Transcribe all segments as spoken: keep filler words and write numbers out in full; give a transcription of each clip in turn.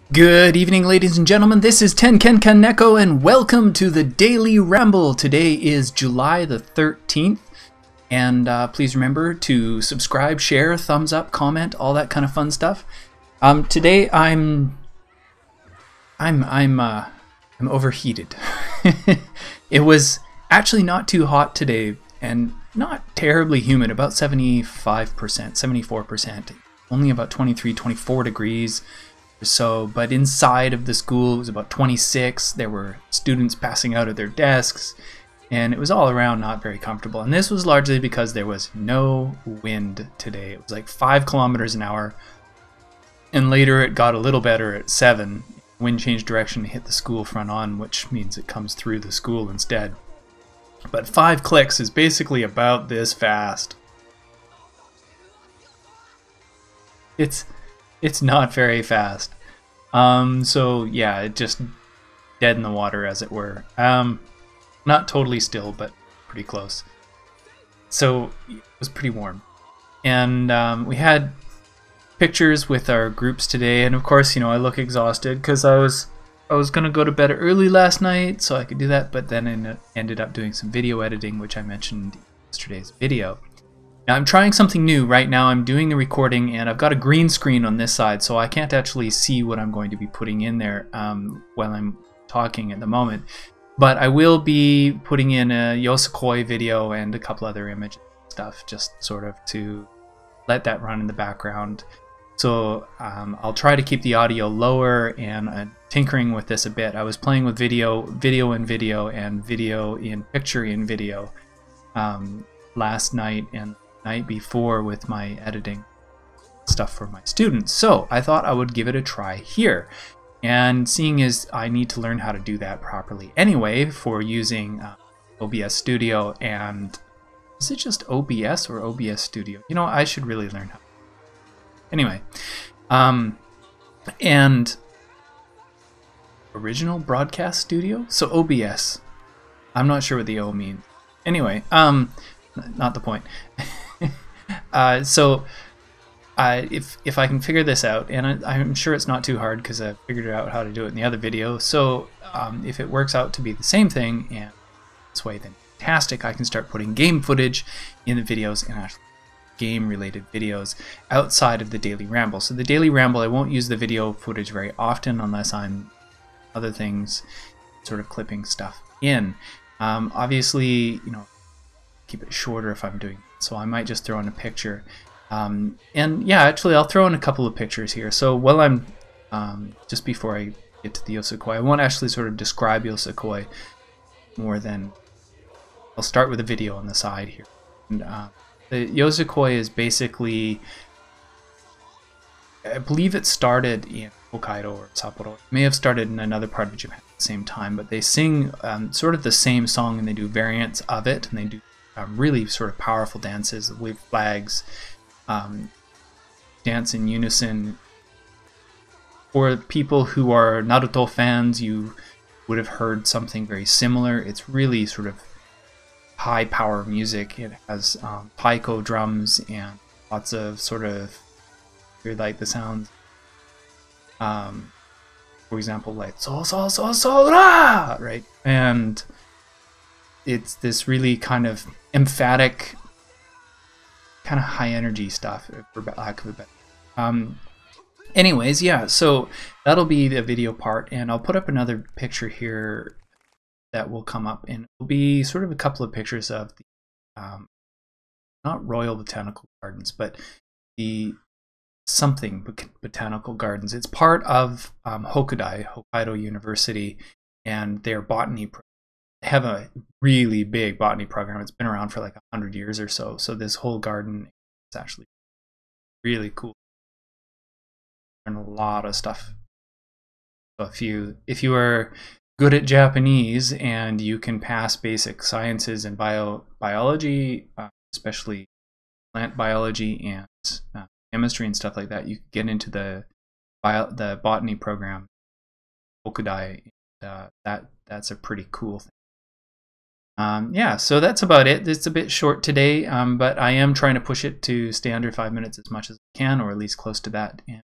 Good evening, ladies and gentlemen. This is TankenkaNeko, and welcome to the Daily Ramble. Today is July the thirteenth, and uh, please remember to subscribe, share, thumbs up, comment, all that kind of fun stuff. Um, today I'm I'm I'm uh, I'm overheated. It was actually not too hot today, and not terribly humid. About seventy-five percent, seventy-four percent. Only about twenty-three, twenty-four degrees. So, but inside of the school it was about twenty-six. There were students passing out of their desks, and it was all around not very comfortable. And this was largely because there was no wind today. It was like five kilometers an hour, and later it got a little better at seven. Wind changed direction and hit the school front on, which means it comes through the school instead. But five clicks is basically about this fast. It's It's not very fast. Um, so yeah, it just dead in the water, as it were. Um, not totally still, but pretty close. So it was pretty warm. And um, we had pictures with our groups today, and of course, you know, I look exhausted because I was I was gonna go to bed early last night so I could do that, but then I ended up doing some video editing, which I mentioned in yesterday's video. Now I'm trying something new right now. I'm doing the recording, and I've got a green screen on this side, so I can't actually see what I'm going to be putting in there um, while I'm talking at the moment. But I will be putting in a Yosakoi video and a couple other images and stuff, just sort of to let that run in the background. So um, I'll try to keep the audio lower, and uh, tinkering with this a bit. I was playing with video, video in video, and video in picture in video um, last night and night before with my editing stuff for my students. So I thought I would give it a try here. And seeing as I need to learn how to do that properly anyway for using uh, O B S Studio, and is it just O B S or O B S Studio? You know, I should really learn how. Anyway, um, and original broadcast studio? So O B S. I'm not sure what the O means. Anyway, um, not the point. Uh, so uh, if, if I can figure this out, and I, I'm sure it's not too hard because I figured out how to do it in the other video, so um, if it works out to be the same thing and this way, then fantastic. I can start putting game footage in the videos, and actually game related videos outside of the Daily Ramble. So the Daily Ramble, I won't use the video footage very often unless I'm other things, sort of clipping stuff in. Um, obviously, you know, keep it shorter if I'm doing it. So I might just throw in a picture. Um, and yeah, actually I'll throw in a couple of pictures here. So while I'm, um, just before I get to the Yosakoi, I won't actually sort of describe Yosakoi more than, I'll start with a video on the side here. And, uh, the Yosakoi is basically, I believe it started in Hokkaido or Sapporo. It may have started in another part of Japan at the same time, but they sing um, sort of the same song, and they do variants of it, and they do Um, really sort of powerful dances, wave flags, um, dance in unison. For people who are Naruto fans, you would have heard something very similar. It's really sort of high power music. It has um, taiko drums and lots of sort of, you like the sounds. Um, for example, like so so so so ra, right? And it's this really kind of emphatic, kind of high energy stuff, for lack of a better. Um, anyways, yeah, so that'll be the video part, and I'll put up another picture here that will come up, and it'll be sort of a couple of pictures of the, um, not Royal Botanical Gardens, but the something Botanical Gardens. It's part of um, Hokudai, Hokkaido University, and their botany program. They have a really big botany program. It's been around for like a hundred years or so. So this whole garden is actually really cool. Learn a lot of stuff. So if you if you are good at Japanese and you can pass basic sciences and bio biology, uh, especially plant biology and uh, chemistry and stuff like that, you can get into the bio the botany program, Hokudai. Uh, that that's a pretty cool thing. Um, yeah, so that's about it. It's a bit short today, um, but I am trying to push it to stay under five minutes as much as I can, or at least close to that. And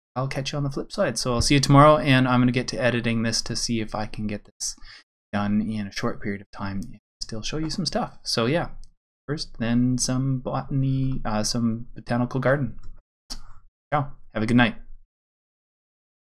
I'll catch you on the flip side. So I'll see you tomorrow, and I'm going to get to editing this to see if I can get this done in a short period of time and still show you some stuff. So yeah, first, then some botany, uh, some botanical garden. Ciao. Have a good night.